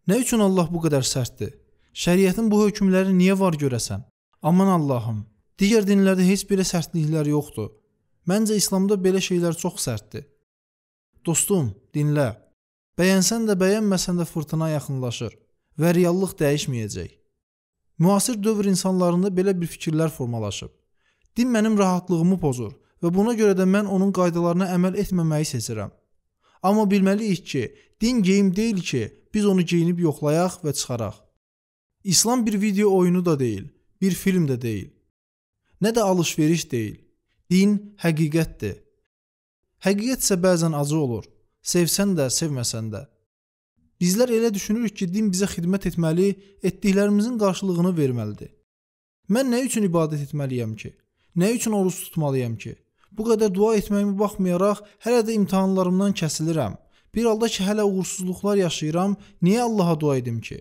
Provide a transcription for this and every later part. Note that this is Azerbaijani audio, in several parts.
Nə üçün Allah bu qədər sərtdir? Şəriətin bu hökmləri niyə var görəsən? Aman Allahım, digər dinlərdə heç belə sərtliklər yoxdur. Məncə İslamda belə şeylər çox sərtdir. Dostum, dinlə. Bəyənsən də, bəyənməsən də fırtına yaxınlaşır və reallıq dəyişməyəcək. Müasir dövr insanlarında belə bir fikirlər formalaşıb. Din mənim rahatlığımı pozur və buna görə də mən onun qaydalarına əməl etməməyi seçirəm. Amma bilməliyik ki, din geyim deyil ki, biz onu geyinib yoxlayaq və çıxaraq. İslam bir video oyunu da deyil, bir film də deyil. Nə də alış-veriş deyil. Din həqiqətdir. Həqiqət isə bəzən acı olur. Sevsən də, sevməsən də. Bizlər elə düşünürük ki, din bizə xidmət etməli, etdiklərimizin qarşılığını verməlidir. Mən nə üçün ibadət etməliyəm ki? Nə üçün oruç tutmalıyam ki? Bu qədər dua etməyimə baxmayaraq, hələ də imtahanlarımdan kəsilirəm. Bir halda ki, hələ uğursuzluqlar yaşayıram, niyə Allaha dua edim ki?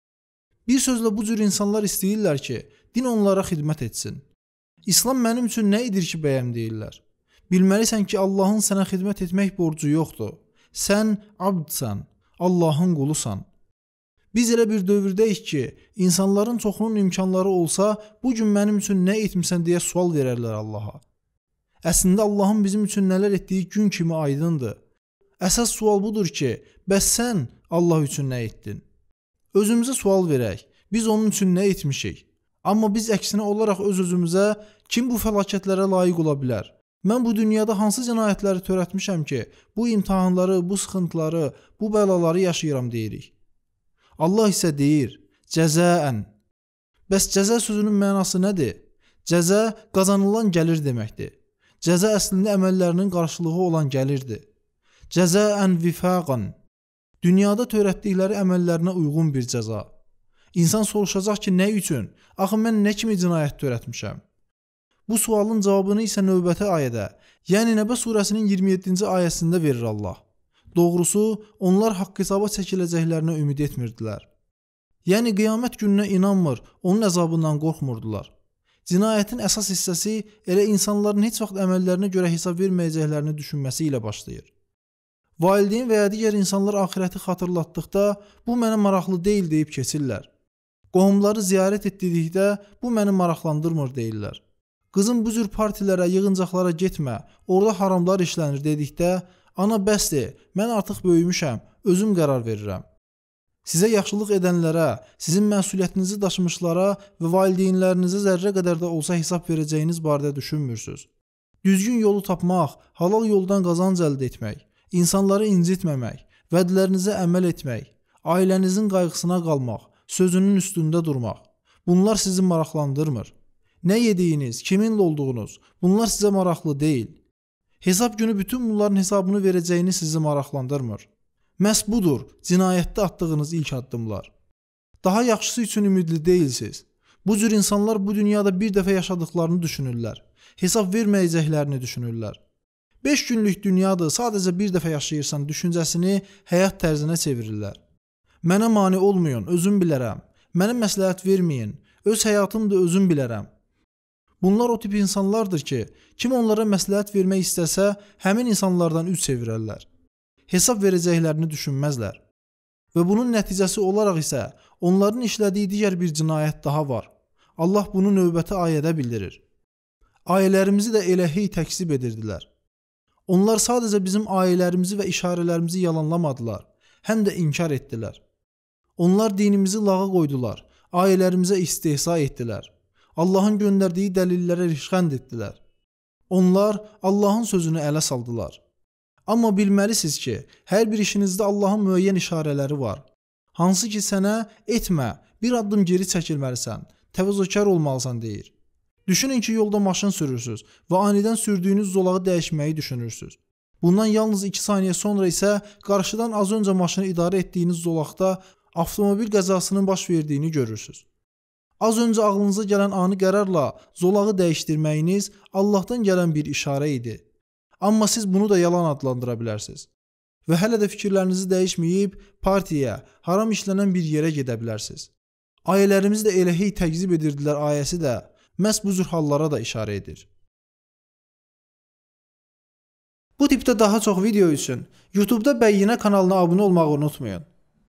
Bir sözlə bu cür insanlar istəyirlər ki, din onlara xidmət etsin. İslam mənim üçün nə edir ki, bəyəm deyirlər. Bilməlisən ki, Allahın sənə xidmət etmək borcu yoxdur. Sən abdsan, Allahın qulusan. Biz elə bir dövrdəyik ki, insanların çoxunun imkanları olsa, bu gün mənim üçün nə etmisən deyə sual verərlər Allaha. Əslində Allahın bizim üçün nələr etdiyi gün kimi aydındır. Əsas sual budur ki, bəs sən Allah üçün nə etdin? Özümüzə sual verək, biz onun üçün nə etmişik? Amma biz əksinə olaraq öz-özümüzə, kim bu fəlakətlərə layiq ola bilər? Mən bu dünyada hansı cinayətləri törətmişəm ki, bu imtahanları, bu sıxıntıları, bu bəlaları yaşayıram deyirik. Allah isə deyir, cəzəən. Bəs cəzə sözünün mənası nədir? Cəzə qazanılan gəlir deməkdir. Cəzə əslində əməllərinin qarşılığı olan gəlirdir. Cəzəən vifaqan. Dünyada törətdikləri əməllərinə uyğun bir cəza. İnsan soruşacaq ki, nə üçün? Axı mən nə kimi cinayət törətmişəm? Bu sualın cavabını isə növbəti ayədə, yəni Nəbə surəsinin 27-ci ayəsində verir Allah. Doğrusu, onlar haqq hesaba çəkiləcəklərinə ümid etmirdilər. Yəni qiyamət gününə inanmır, onun əzabından qorxmurdular. Cinayətin əsas hissəsi elə insanların heç vaxt əməllərinə görə hesab verməyəcəklərini düşünməsi ilə başlayır. Valideyn və ya digər insanlar axirəti xatırlatdıqda, bu mənə maraqlı deyil deyib keçirlər. Qohumları ziyarət etdikdə, bu məni maraqlandırmır deyirlər. Qızım bu cür partilərə, yığıncaqlara getmə, orada haramlar işlənir dedikdə, ana bəsdir, mən artıq böyümüşəm, özüm qərar verirəm. Sizə yaxşılıq edənlərə, sizin məsuliyyətinizi daşımışlara və valideynlərinizə zərrə qədər də olsa hesab verəcəyiniz barədə düşünmürsünüz. Düzgün yolu tapmaq, halal yoldan qazanc əldə etmək, insanları incitməmək, vədlərinizə əməl etmək, ailənizin qayğısına qalmaq, sözünün üstündə durmaq. Bunlar sizi maraqlandırmır. Nə yediyiniz, kiminlə olduğunuz, bunlar sizə maraqlı deyil. Hesab günü bütün bunların hesabını verəcəyini sizi maraqlandırmır. Məhz budur, cinayətdə atdığınız ilk addımlar. Daha yaxşısı üçün ümidli deyilsiz. Bu cür insanlar bu dünyada bir dəfə yaşadıklarını düşünürlər. Hesab verməyəcəklərini düşünürlər. 5 günlük dünyadır, sadəcə bir dəfə yaşayırsan düşüncəsini həyat tərzinə çevirirlər. Mənə mane olmayın, özüm bilərəm. Mənə məsləhət verməyin, öz həyatımdır, özüm bilərəm. Bunlar o tip insanlardır ki, kim onlara məsləhət vermək istəsə, həmin insanlardan üz çevirərlər. Hesab verəcəklərini düşünməzlər. Və bunun nəticəsi olaraq isə onların işlədiyi digər bir cinayət daha var. Allah bunu növbəti ayədə bildirir. Ayələrimizi də elə hey təksib edirdilər. Onlar sadəcə bizim ayələrimizi və işarələrimizi yalanlamadılar, həm də inkar etdilər. Onlar dinimizi lağa qoydular, ayələrimizə istehza etdilər. Allahın göndərdiyi dəlillərə rişxənd etdilər. Onlar Allahın sözünü ələ saldılar. Amma bilməlisiniz ki, hər bir işinizdə Allahın müəyyən işarələri var. Hansı ki sənə etmə, bir addım geri çəkilməlisən, təvazökar olmalısan deyir. Düşünün ki, yolda maşın sürürsünüz və anidən sürdüyünüz zolağı dəyişməyi düşünürsünüz. Bundan yalnız 2 saniyə sonra isə qarşıdan az öncə maşını idarə etdiyiniz zolaqda avtomobil qəzasının baş verdiyini görürsünüz. Az öncə ağlınıza gələn ani qərarla zolağı dəyişdirməyiniz Allahdan gələn bir işarə idi. Amma siz bunu da yalan adlandıra bilərsiniz. Və hələ də fikirlərinizi dəyişməyib partiyaya, haram işlənən bir yerə gedə bilərsiniz. Ayələrimiz də elə hey təqzib edirdilər ayəsi də məhz bu cür hallara da işarə edir. Bu tipdə daha çox video üçün YouTube'da Bəyyinə kanalına abunə olmağı unutmayın.